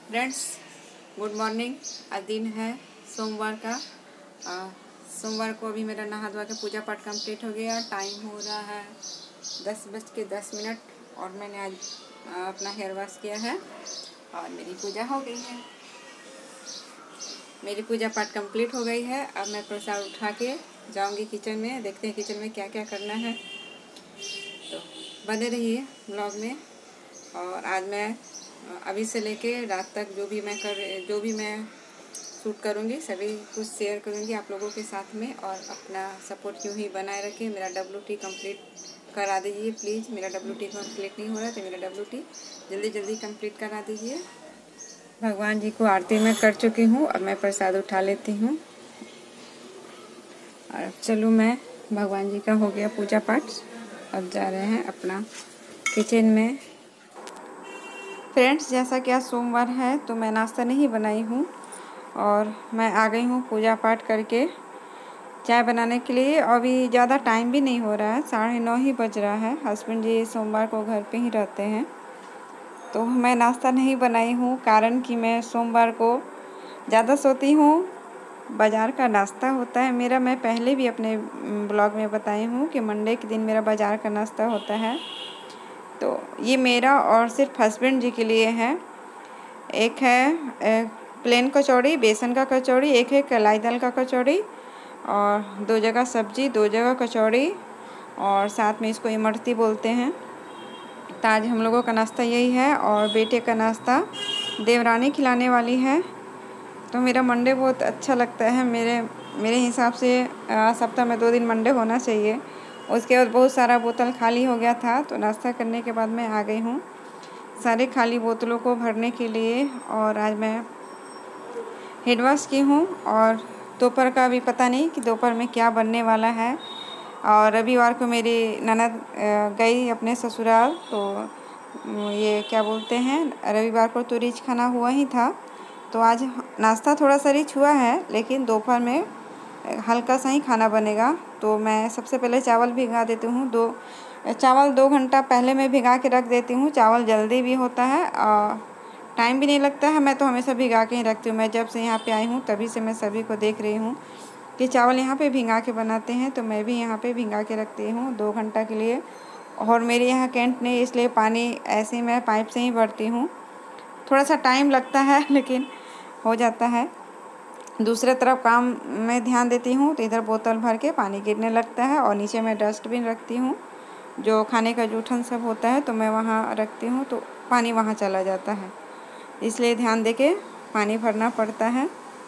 Friends, good morning. आज दिन है सोमवार का। सोमवार को अभी मेरा नहा धोवा के पूजा पाठ कंप्लीट हो गया। टाइम हो रहा है 10:10 और मैंने आज अपना हेयर वॉश किया है और मेरी पूजा हो गई है। मेरी पूजा पाठ कंप्लीट हो गई है। अब मैं प्रसाद उठा के जाऊंगी किचन में। देखते हैं किचन में क्या क्या करना है, तो बने रहिए ब्लॉग में। और आज मैं अभी से लेके रात तक जो भी मैं शूट करूँगी सभी कुछ शेयर करूँगी आप लोगों के साथ में। और अपना सपोर्ट यूँ ही बनाए रखिए। मेरा WT कंप्लीट करा दीजिए प्लीज़। मेरा WT कंप्लीट नहीं हो रहा, तो मेरा WT जल्दी जल्दी कंप्लीट करा दीजिए। भगवान जी को आरती में कर चुकी हूँ। अब मैं प्रसाद उठा लेती हूँ। और चलो, मैं भगवान जी का हो गया पूजा पाठ। अब जा रहे हैं अपना किचन में। फ्रेंड्स, जैसा कि आज सोमवार है तो मैं नाश्ता नहीं बनाई हूँ और मैं आ गई हूँ पूजा पाठ करके चाय बनाने के लिए। अभी ज़्यादा टाइम भी नहीं हो रहा है, 9:30 ही बज रहा है। हस्बैंड जी सोमवार को घर पे ही रहते हैं, तो मैं नाश्ता नहीं बनाई हूँ। कारण कि मैं सोमवार को ज़्यादा सोती हूँ। बाज़ार का नाश्ता होता है मेरा। मैं पहले भी अपने ब्लॉग में बताई हूँ कि मंडे के दिन मेरा बाज़ार का नाश्ता होता है। तो ये मेरा और सिर्फ हस्बैंड जी के लिए है। एक है प्लेन कचौड़ी, बेसन का कचौड़ी, एक है कलाई दाल का कचौड़ी और 2 जगह सब्जी, 2 जगह कचौड़ी और साथ में इसको इमरती बोलते हैं। तो आज हम लोगों का नाश्ता यही है और बेटे का नाश्ता देवरानी खिलाने वाली है। तो मेरा मंडे बहुत अच्छा लगता है। मेरे हिसाब से सप्ताह में 2 दिन मंडे होना चाहिए। उसके बाद बहुत सारा बोतल खाली हो गया था, तो नाश्ता करने के बाद मैं आ गई हूँ सारे खाली बोतलों को भरने के लिए। और आज मैं हेड वॉश की हूँ और दोपहर का भी पता नहीं कि दोपहर में क्या बनने वाला है। और रविवार को मेरी ननद गई अपने ससुराल, तो ये क्या बोलते हैं, रविवार को तो रिच खाना हुआ ही था। तो आज नाश्ता थोड़ा सा रिच हुआ है, लेकिन दोपहर में हल्का सा ही खाना बनेगा। तो मैं सबसे पहले चावल भिगा देती हूँ। चावल 2 घंटा पहले मैं भिगा के रख देती हूँ। चावल जल्दी भी होता है और टाइम भी नहीं लगता है। मैं तो हमेशा भिगा के ही रखती हूँ। मैं जब से यहाँ पे आई हूँ तभी से मैं सभी को देख रही हूँ कि चावल यहाँ पे भिगा के बनाते हैं, तो मैं भी यहाँ पे भिगा के रखती हूँ 2 घंटा के लिए। और मेरे यहाँ कैंट नहीं, इसलिए पानी ऐसे ही मैं पाइप से ही भरती हूँ। थोड़ा सा टाइम लगता है लेकिन हो जाता है। दूसरे तरफ काम में ध्यान देती हूँ तो इधर बोतल भर के पानी गिरने लगता है और नीचे मैं डस्टबिन रखती हूँ। जो खाने का जूठन सब होता है तो मैं वहाँ रखती हूँ, तो पानी वहाँ चला जाता है। इसलिए ध्यान दे के पानी भरना पड़ता है।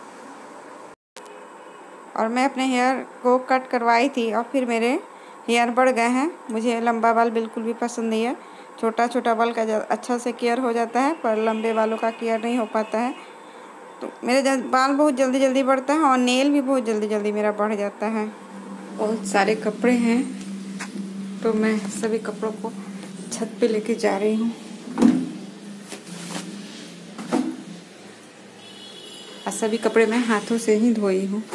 और मैं अपने हेयर को कट करवाई थी और फिर मेरे हेयर बढ़ गए हैं। मुझे लंबा बाल बिल्कुल भी पसंद नहीं है। छोटा छोटा बाल का अच्छा से केयर हो जाता है, पर लंबे बालों का केयर नहीं हो पाता है। तो मेरे बाल बहुत जल्दी जल्दी बढ़ता है और नेल भी बहुत जल्दी जल्दी मेरा बढ़ जाता है। बहुत सारे कपड़े हैं, तो मैं सभी कपड़ों को छत पे लेके जा रही हूँ। और सभी कपड़े मैं हाथों से ही धोई हूँ।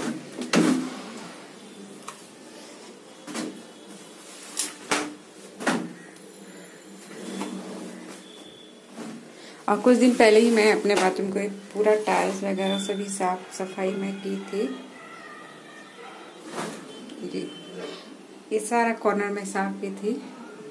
और कुछ दिन पहले ही मैं अपने बाथरूम को पूरा टाइल्स वगैरह सभी साफ सफाई में की थी जी। ये सारा कॉर्नर में साफ की थी।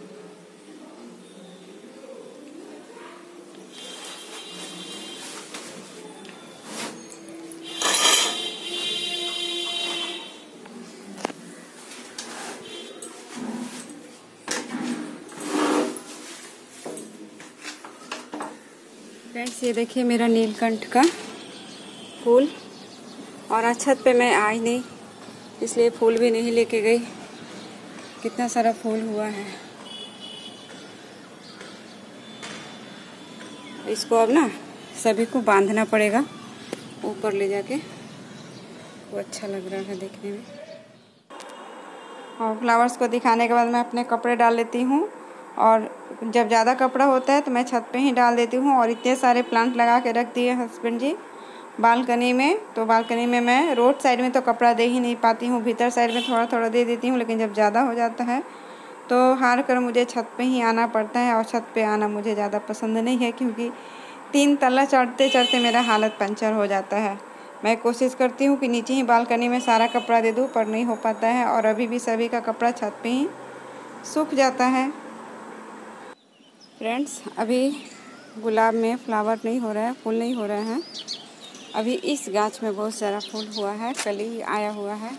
फ्रेंड्स, ये देखिए मेरा नीलकंठ का फूल। और आज छत पे मैं आई नहीं, इसलिए फूल भी नहीं लेके गई। कितना सारा फूल हुआ है। इसको अब ना सभी को बांधना पड़ेगा ऊपर ले जाके। वो अच्छा लग रहा है देखने में। और फ्लावर्स को दिखाने के बाद मैं अपने कपड़े डाल लेती हूँ। और जब ज़्यादा कपड़ा होता है तो मैं छत पे ही डाल देती हूँ। और इतने सारे प्लांट लगा के रख दिए हस्बैंड जी बालकनी में। तो बालकनी में मैं रोड साइड में तो कपड़ा दे ही नहीं पाती हूँ, भीतर साइड में थोड़ा थोड़ा दे देती हूँ। लेकिन जब ज़्यादा हो जाता है तो हार कर मुझे छत पे ही आना पड़ता है। और छत पे आना मुझे ज़्यादा पसंद नहीं है, क्योंकि 3 तल्ला चढ़ते चढ़ते मेरा हालत पंचर हो जाता है। मैं कोशिश करती हूँ कि नीचे ही बालकनी में सारा कपड़ा दे दूँ, पर नहीं हो पाता है और अभी भी सभी का कपड़ा छत पे ही सूख जाता है। फ्रेंड्स, अभी गुलाब में फ्लावर नहीं हो रहा है, फूल नहीं हो रहे हैं। अभी इस गाछ में बहुत सारा फूल हुआ है, कली आया हुआ है,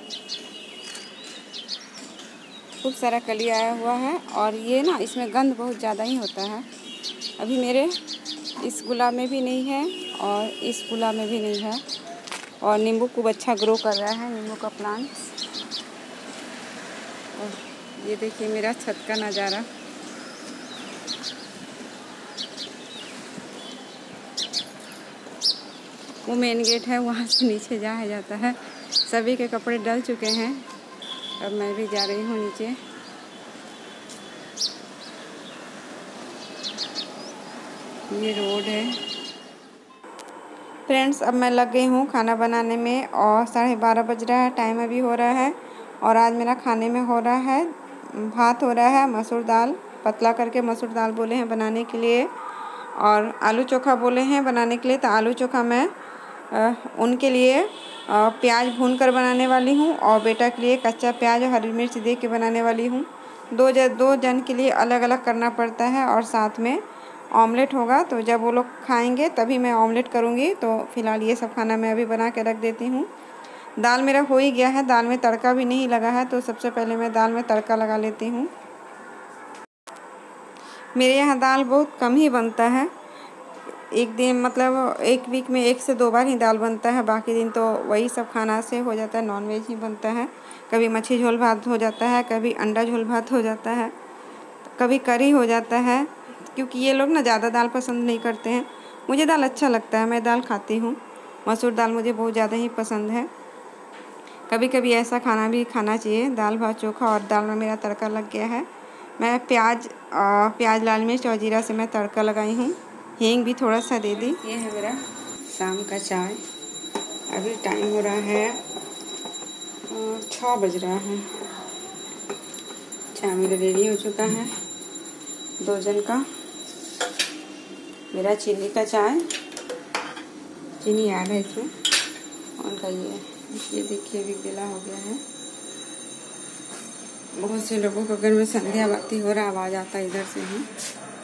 खूब सारा कली आया हुआ है और ये ना इसमें गंध बहुत ज़्यादा ही होता है। अभी मेरे इस गुलाब में भी नहीं है और इस गुलाब में भी नहीं है। और नींबू खूब अच्छा ग्रो कर रहा है, नींबू का प्लांट्स। और ये देखिए मेरा छत का नज़ारा। वो मेन गेट है, वहाँ से नीचे जाया जाता है। सभी के कपड़े डल चुके हैं, अब मैं भी जा रही हूँ नीचे। ये रोड है। फ्रेंड्स, अब मैं लग गई हूँ खाना बनाने में और 12:30 बज रहा है, टाइम अभी हो रहा है। और आज मेरा खाने में हो रहा है भात हो रहा है, मसूर दाल, पतला करके मसूर दाल बोले हैं बनाने के लिए, और आलू चोखा बोले हैं बनाने के लिए। तो आलू चोखा मैं उनके लिए प्याज भून कर बनाने वाली हूँ और बेटा के लिए कच्चा प्याज और हरी मिर्च दे के बनाने वाली हूँ। दो जन के लिए अलग अलग करना पड़ता है और साथ में ऑमलेट होगा, तो जब वो लोग खाएंगे तभी मैं ऑमलेट करूँगी। तो फिलहाल ये सब खाना मैं अभी बना के रख देती हूँ। दाल मेरा हो ही गया है, दाल में तड़का भी नहीं लगा है, तो सबसे पहले मैं दाल में तड़का लगा लेती हूँ। मेरे यहाँ दाल बहुत कम ही बनता है, एक दिन मतलब एक वीक में 1 से 2 बार ही दाल बनता है, बाकी दिन तो वही सब खाना से हो जाता है, नॉनवेज ही बनता है। कभी मच्छी झोल भात हो जाता है, कभी अंडा झोल भात हो जाता है, कभी करी हो जाता है, क्योंकि ये लोग ना ज़्यादा दाल पसंद नहीं करते हैं। मुझे दाल अच्छा लगता है, मैं दाल खाती हूँ, मसूर दाल मुझे बहुत ज़्यादा ही पसंद है। कभी कभी ऐसा खाना भी खाना चाहिए, दाल भात चोखा। और दाल में मेरा तड़का लग गया है। मैं प्याज लाल मिर्च और जीरा से मैं तड़का लगाई हूँ, हींग भी थोड़ा सा दे दी। ये है मेरा शाम का चाय। अभी टाइम हो रहा है 6 बज रहा है। चाय मेरा रेडी हो चुका है, 2 जन का। मेरा चीनी का चाय, चीनी ऐड है इसमें। उनका ये देखिए अभी गीला हो गया है। बहुत से लोगों को घर में संध्या बाती हो रहा, आवाज़ आता है इधर से ही।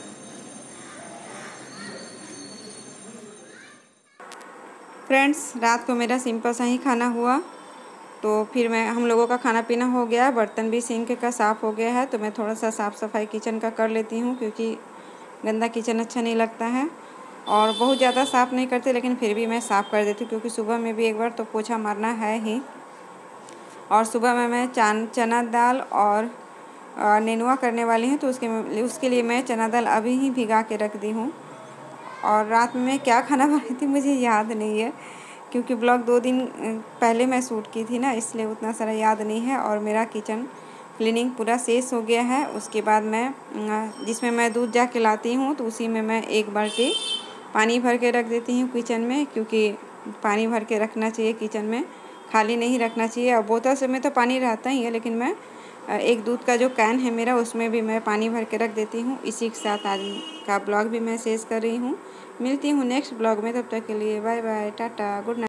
फ्रेंड्स, रात को मेरा सिंपल सा ही खाना हुआ, तो फिर हम लोगों का खाना पीना हो गया, बर्तन भी सिंक का साफ़ हो गया है। तो मैं थोड़ा सा साफ़ सफाई किचन का कर लेती हूँ, क्योंकि गंदा किचन अच्छा नहीं लगता है। और बहुत ज़्यादा साफ़ नहीं करते, लेकिन फिर भी मैं साफ़ कर देती हूँ, क्योंकि सुबह में भी एक बार तो पोछा मारना है ही। और सुबह में मैं चना दाल और नेनुआ करने वाली हूँ, तो उसके लिए मैं चना दाल अभी ही भिगा के रख दी हूँ। और रात में क्या खाना बनाई थी मुझे याद नहीं है, क्योंकि ब्लॉग 2 दिन पहले मैं शूट की थी ना, इसलिए उतना सारा याद नहीं है। और मेरा किचन क्लीनिंग पूरा शेष हो गया है। उसके बाद मैं जिसमें मैं दूध जा के लाती हूँ, तो उसी में मैं 1 बाल्टी पानी भर के रख देती हूँ किचन में, क्योंकि पानी भर के रखना चाहिए किचन में, खाली नहीं रखना चाहिए। और बोतल से में तो पानी रहता ही है, लेकिन मैं एक दूध का जो कैन है मेरा, उसमें भी मैं पानी भर के रख देती हूँ। इसी के साथ आज का ब्लॉग भी मैं शेष कर रही हूँ। मिलती हूँ नेक्स्ट ब्लॉग में, तब तक के लिए bye bye, tata, good night.